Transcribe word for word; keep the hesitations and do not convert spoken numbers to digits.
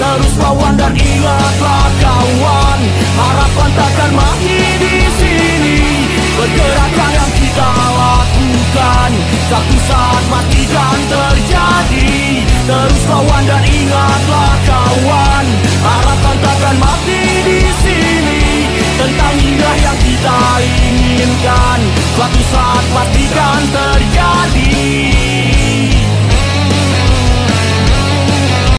Terus lawan dan ingatlah kawan, harapan takkan mati di sini. Pergerakan yang kita lakukan, satu saat mati dan terjadi. Terus lawan dan ingatlah kawan, harapan takkan mati di sini. Tentang indah yang kita inginkan, suatu saat pastikan terjadi.